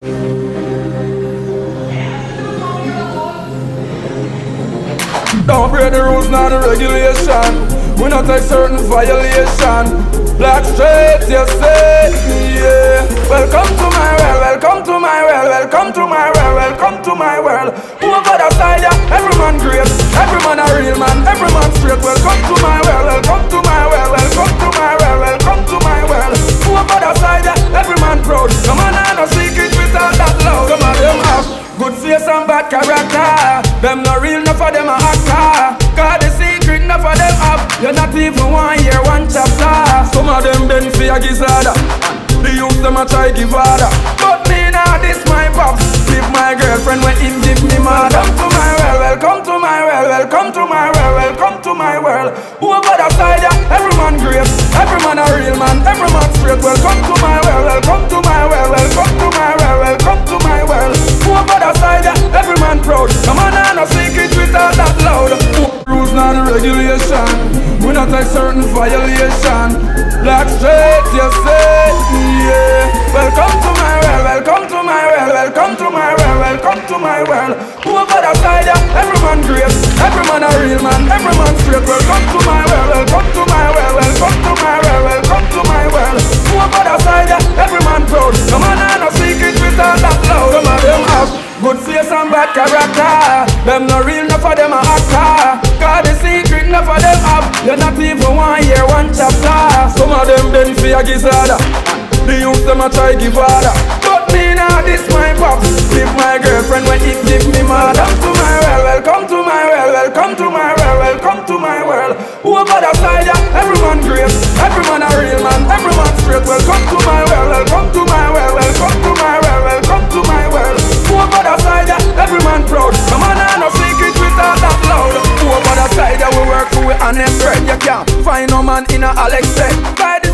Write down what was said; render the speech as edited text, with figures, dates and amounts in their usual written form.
Don't break the rules, not the regulation. We not take certain violation. Black straight, you say, yeah. Welcome to my world, welcome to my world, welcome to my world, welcome to my world. Over the side, yeah, every man great, every man a real man, every man straight. Welcome to my world, welcome to my world, welcome to my world, welcome to my world. Over the side, yeah, every man proud. Come on, I no secret without that loud. Some of them have good face and bad character. Them no real, enough of them a actor. Got the secret, enough of them have. You're not even 1 year, 1 chapter. Some of them been for a gizzard. The youth them a try give order. But me now, this my pops. Give my girlfriend when him give me mad. Welcome to my world, welcome to my world, welcome to my world, welcome to my world. Over the side, yeah, every man great, every man a real man, every man straight. Welcome to my world, welcome to my world, welcome to my world, welcome to my world. Over the side, yeah, every man proud. Come on, I no secret without that loud. Rules not the regulation. We not take certain violation. Black straight, you say, yeah. Welcome to my world, welcome to my world, welcome to my world, welcome to my world. Over the side, yeah, every man great, every man a real man, every man straight. Welcome to my world, welcome to my world, welcome to my world, welcome to my world. Over the side, yeah, every man proud. Come on, I no secret without that loud. Some of them have good face and bad character. Them no real, enough of them a actor. Got the secret, enough of them have. You're not even 1 year, 1 chapter. Some of them been for a gizzard. The youth them a try give order. But me now, this my pops. Give my girlfriend when it give me mad. Welcome to my world, welcome to my world, welcome to my world, welcome to my world. Over the side, yeah, every man great, every man a real man, every man straight. Welcome to my world, welcome to my world, welcome to my world, welcome to my world. Over the side, yeah, every man proud. Come on, I no secret without that loud. Over the side, yeah, we work for it and then bread. You can't find no man in a Alex set. By the